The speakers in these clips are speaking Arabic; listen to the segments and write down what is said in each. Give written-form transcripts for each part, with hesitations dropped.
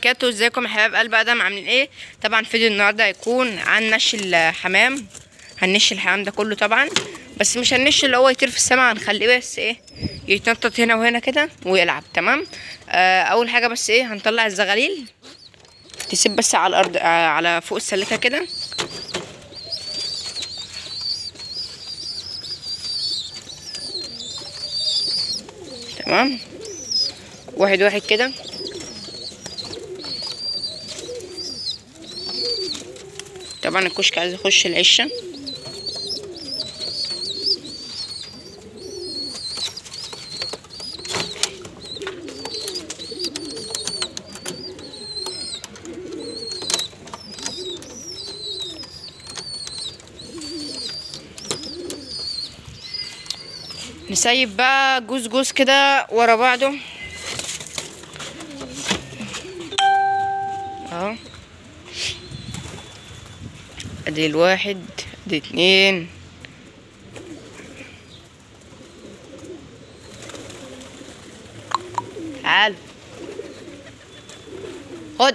وبركاته. ازيكم يا حبايب قلب ادم، عاملين ايه؟ طبعا فيديو النهارده هيكون عن نش الحمام. هننش الحمام ده كله طبعا، بس مش هننش اللي هو يطير في السماء، هنخليه بس ايه يتنطط هنا وهنا كده ويلعب. تمام. اول حاجه بس ايه هنطلع الزغاليل، تسيب بس على الارض على فوق السلكه كده. تمام، واحد واحد كده. طبعا الكشك عايز يخش العشه. نسيب بقى جوز جوز كده ورا بعضه اهو. ادي الواحد، ادي اتنين، تعال خد.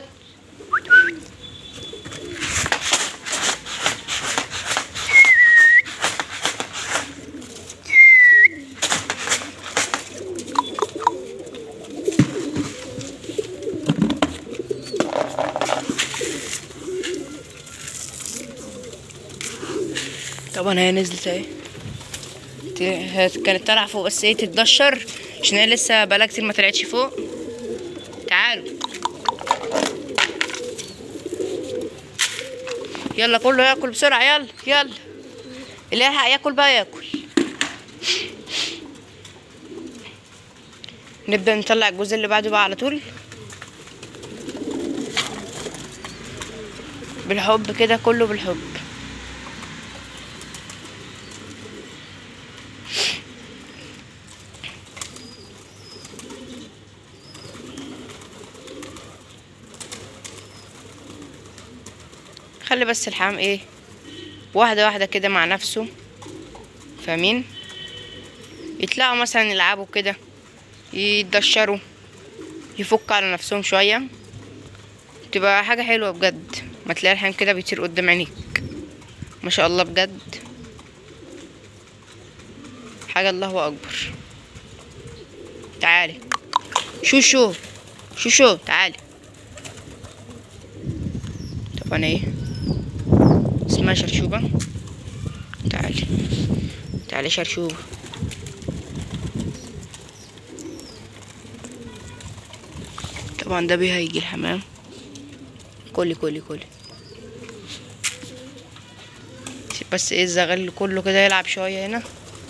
طبعا هي نزلت اهي، كانت طالعه فوق بس ايه تتدشر عشان هي لسه بقالها كتير ما طلعتش فوق. تعالوا يلا كله ياكل بسرعه، يلا يلا اللي يلحق ياكل بقى ياكل. نبدأ نطلع الجزء اللي بعده بقى على طول بالحب كده، كله بالحب. خلي بس الحمام ايه واحدة واحدة كده مع نفسه، فاهمين؟ يطلعوا مثلا يلعبوا كده، يتدشروا، يفكوا على نفسهم شوية، تبقى حاجة حلوة بجد. ما تلاقي الحمام كده بيطير قدام عينيك، ما شاء الله بجد، حاجة الله اكبر. تعالي شوشو شوشو تعالي. طبعا ايه اسمها شرشوبة. تعالي تعالي شرشوبة. طبعا ده بيه هيجي الحمام. كلي كلي كلي. بس ايه الزغال كله كده يلعب شوية هنا.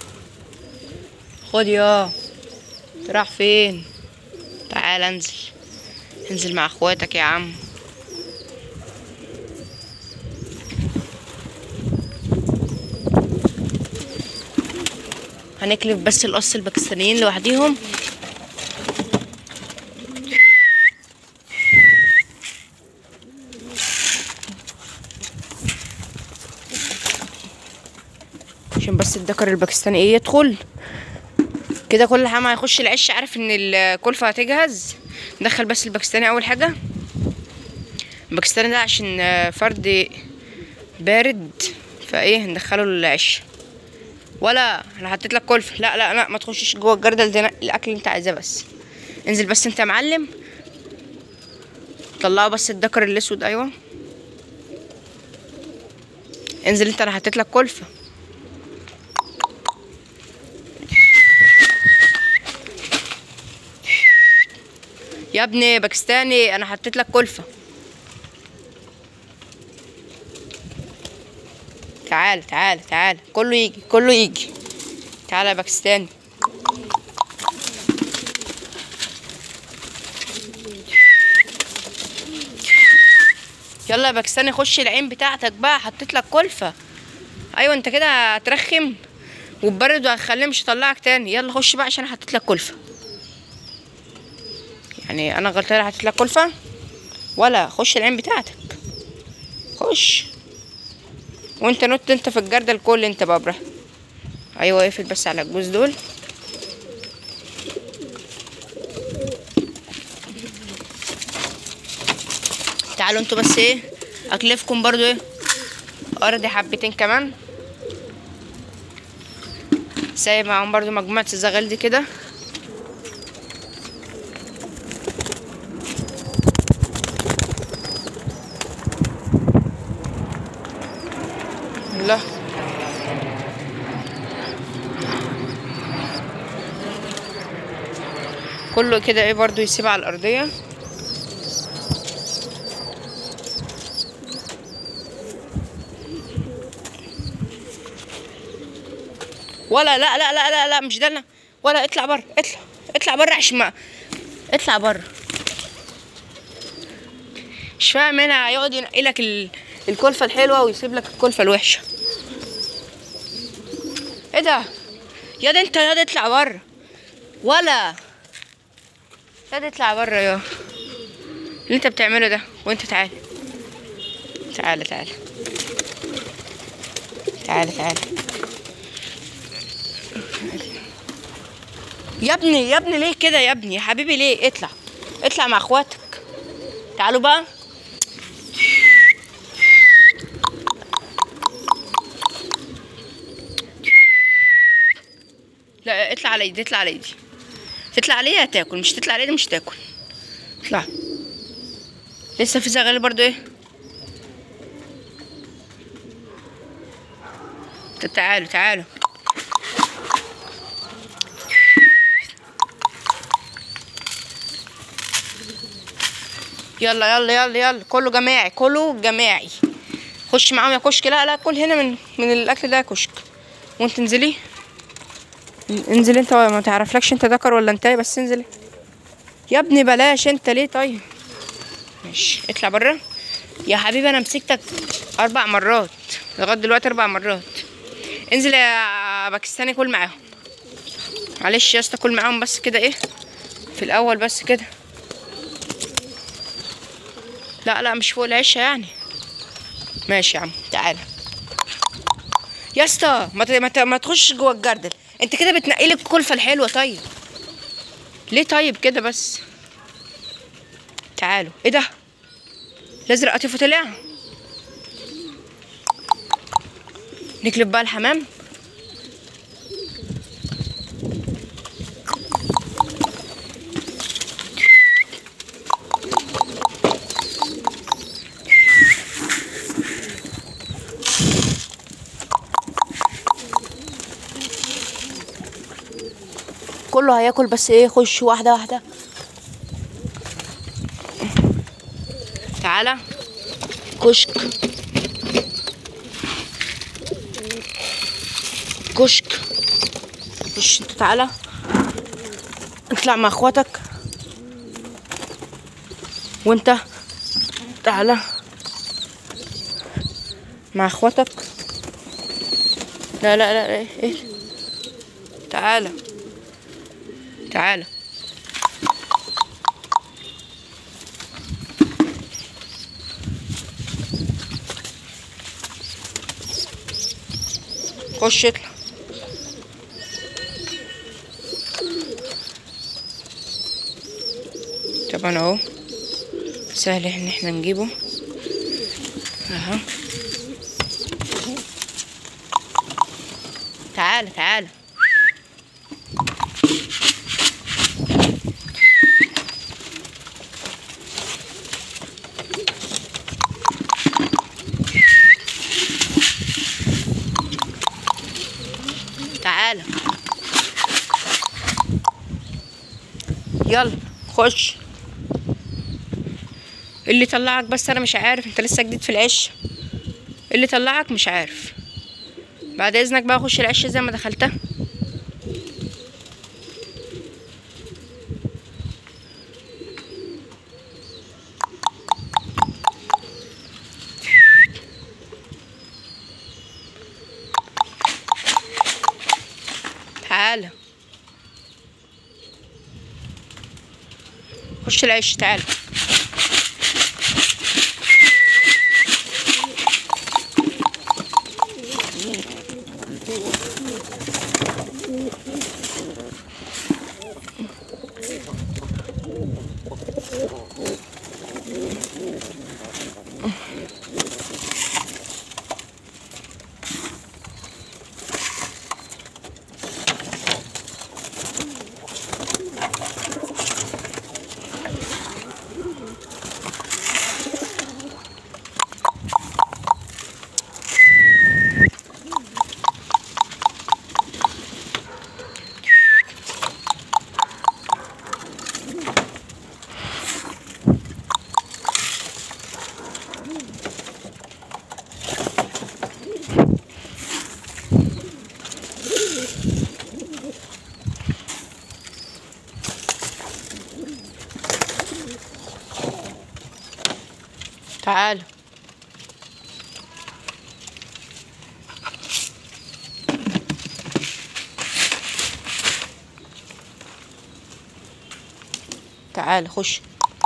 خد يا راح فين؟ تعال انزل، انزل مع اخواتك يا عم. هنكلف بس القص الباكستانيين لوحديهم. عشان بس الدكر الباكستاني ايه يدخل كده، كل حاجه هيخش العش عارف ان الكلفه هتجهز. ندخل بس الباكستاني اول حاجه. الباكستاني ده عشان فرد بارد، فايه ندخله العش. ولا انا حطيت لك كلفه، لا لا لا ما تخشش جوه الجردل ده، الاكل اللي انت عايزاه بس. انزل بس انت يا معلم، طلعوا بس الدكر الاسود. ايوه انزل انت، انا حطيت لك كلفه. يا ابني باكستاني انا حطيت لك كلفه. تعال تعال تعال كله يجي كله يجي. تعال يا باكستاني. يلا يا باكستاني خش العين بتاعتك بقى، حطيت لك كلفه. ايوه انت كده هترخم وتبرد وهتخليه مش هطلعك تاني. يلا خش بقى عشان حطيت لك كلفه. يعني انا غلطانه حطيت لك كلفه؟ ولا خش العين بتاعتك خش، وانت نط انت في الجردل الكل انت بقى براحتك. ايوه اقفل بس على الجوز دول. تعالوا انتوا بس ايه اكلفكم برضو ايه ارضي حبتين كمان. سايب معاهم برضو مجموعة الزغال دي كده. الله كله كده ايه برضو يسيب على الارضية. ولا لا لا لا لا لا مش ده انا. ولا اطلع بره اطلع بره عشان ما اطلع بره. مش فاهم هنا هيقعد ينقي لك الكلفة الحلوة ويسيب لك الكلفة الوحشة. ايه ده يا ده انت يا ده اطلع بره. ولا يا ده اطلع بره يا اللي انت بتعمله ده. وانت تعالى تعالى تعالى تعالى تعالى يا ابني يا ابني ليه كده يا ابني يا حبيبي ليه؟ اطلع مع اخواتك. تعالوا بقى. لا اطلع على ايدي تطلع عليا هتاكل مش تطلع عليا مش تاكل. اطلع. لسه في زغال برضو ايه. تعالوا يلا كله جماعي خش معاهم يا كشك. لا كل هنا من الاكل ده يا كشك. وانت انزلي انزل انت ما تعرفلكش انت ذكر ولا انت بس انزلي يا ابني. بلاش انت ليه طيب. ماشي اطلع بره يا حبيبي. انا مسكتك 4 مرات لغايه دلوقتي 4 مرات. انزل يا باكستاني كل معاهم. معلش يا اسطى كل معاهم بس كده ايه في الاول بس كده. لا مش فوق العشه يعني. ماشي يا عم تعالى يا اسطى. ما تخش جوه الجردل. انت كده بتنقي لك الكلفه الحلوه. طيب ليه طيب كده بس. تعالوا. ايه ده الازرق قطيفه طلع. نقلب بقى الحمام. كله هياكل بس ايه. خش واحده. تعالى كشك خش انت. تعالى اطلع مع اخواتك. وانت تعالى مع اخواتك. لا ايه. تعالى خش اطلع. طبعا اهو سهل ان احنا نجيبه اهو. تعالى يلا خش. اللي طلعك بس انا مش عارف. انت لسه جديد في العش. اللي طلعك مش عارف. بعد اذنك بقى خش العش زي ما دخلتها. تعالى خش العش. تعالى تعال. تعال خش.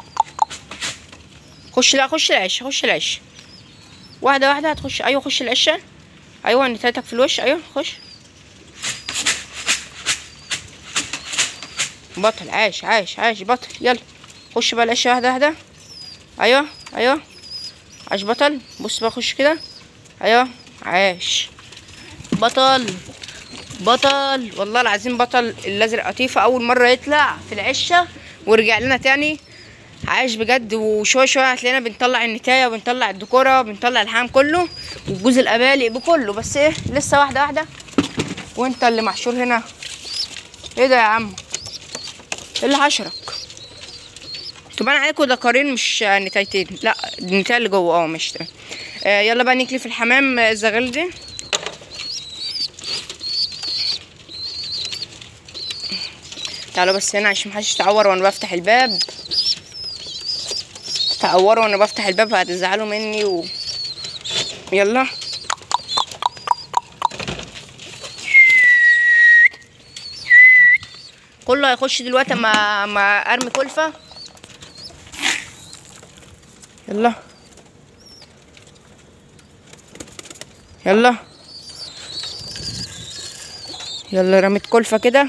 خش، لا خش العش، خش العش. واحدة واحدة هتخش. ايوه خش العشة. ايوه نتايتك في الوش. ايوه خش. بطل. عاش عاش عاش بطل. يلا خش بقى العشة واحدة واحدة. ايوه ايوه عاش بطل. بص بقى خش كده. ايوه عاش بطل. بطل والله العظيم بطل. الازرق قطيفة اول مرة يطلع في العشة ورجع لنا تاني. عاش بجد. وشوية شوية هتلاقينا بنطلع النتاية وبنطلع الديكورة وبنطلع الحمام كله والجوز الابالي بكله. بس ايه لسه واحدة واحدة. وانت اللي محشور هنا. ايه ده يا عم؟ ايه اللي حشرك؟ تبان عليكم دكارين مش نتايتين. لا النتاية اللي جوه مش تمام. يلا بقى نكلي في الحمام الزغال دي. تعالوا بس هنا عشان محدش يتعور وانا بفتح الباب. تعوروا وانا بفتح الباب هتزعلوا مني يلا. كله هيخش دلوقتي ما ارمي كلفة. يلا يلا يلا. رميت كلفة كده.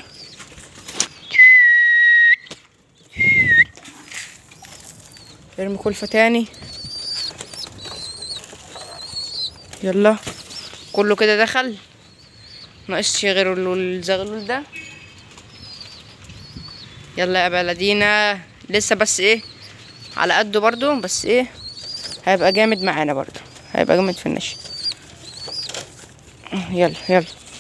ارمي كلفة تاني. يلا كله كده دخل. ناقصش غير الزغلول ده. يلا يا بلدينا. لسه بس ايه على قده برضو. بس ايه هيبقى جامد معانا برضو. هيبقى جامد في النشا. يلا يلا.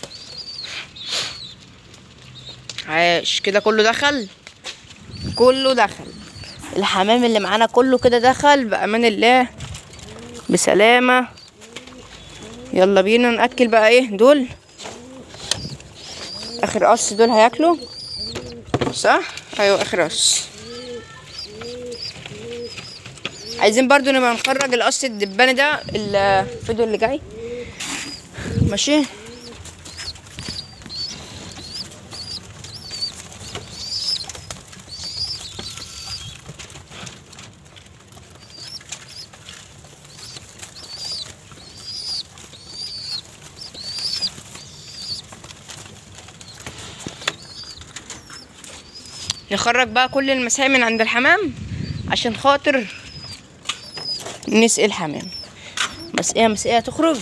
عاش كده. كله دخل. كله دخل. الحمام اللي معانا كله كده دخل بأمان الله بسلامة. يلا بينا نأكل بقى. ايه دول اخر قص. دول هياكلوا صح. ايوه اخر قص. عايزين برضو نبقى نخرج القص الدباني ده الفيديو اللي جاي. ماشي. نخرج بقى كل المسائل من عند الحمام عشان خاطر نسقي الحمام. مسقية تخرج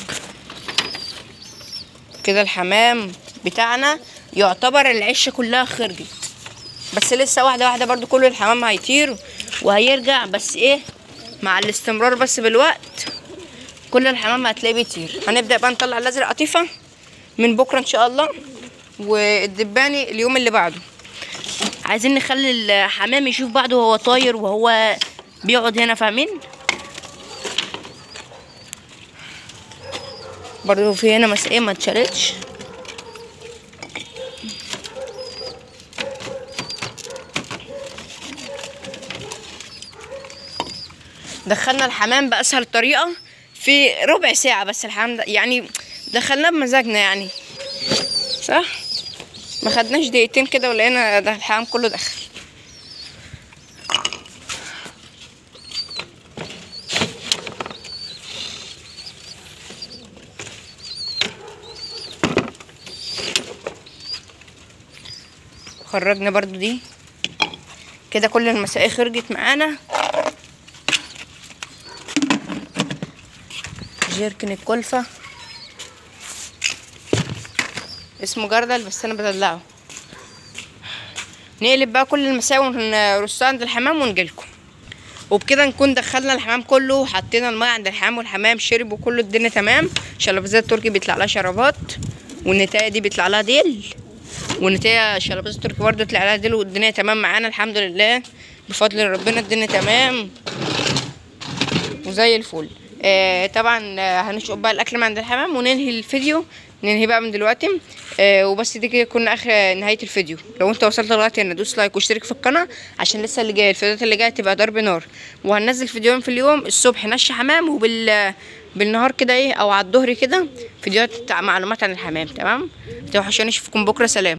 كده. الحمام بتاعنا يعتبر العشة كلها خرجت. بس لسه واحدة واحدة برضو كل الحمام هيطير وهيرجع. بس ايه مع الاستمرار بس بالوقت كل الحمام هتلاقيه بيطير. هنبدأ بقى نطلع الازرق قطيفة من بكرة ان شاء الله. والدباني اليوم اللي بعده. عايزين نخلي الحمام يشوف بعضه وهو طاير وهو بيقعد هنا. فاهمين؟ برضو في هنا مسقية ما اتشالتش. دخلنا الحمام بأسهل طريقة في ربع ساعة. بس الحمام ده يعني دخلناه بمزاجنا يعني صح. ما خدناش دقيقتين كده ولقينا ده الحمام كله دخل. خرجنا برضو دي كده. كل المسائل خرجت معانا. جيركن الكلفة اسمه جردل بس انا بدلعه. نقلب بقى كل المساوي ونرصها عند الحمام ونجيلكم. وبكده نكون دخلنا الحمام كله وحطينا الماء عند الحمام والحمام شرب وكله الدنيا تمام. شلبزات التركي بيطلع لها شرابات والنتايه دي بيطلع لها ديل. والنتايه شلبزات التركي برضه بيطلع لها ديل. والدنيا تمام معانا الحمد لله بفضل ربنا. الدنيا تمام وزي الفل. طبعا هنشوف بقى الاكل من عند الحمام وننهي الفيديو ننهي بقى من دلوقتي. وبس دي كده كنا اخر نهايه الفيديو. لو انت وصلت لغايه هنا دوس لايك واشترك في القناه عشان لسه اللي جاي الفيديوهات اللي جايه تبقى ضرب نار. وهننزل فيديوهين في اليوم، الصبح نش حمام، بالنهار كده ايه او على الظهر كده فيديوهات معلومات عن الحمام. تمام؟ متوحشونيش، اشوفكم بكره، سلام.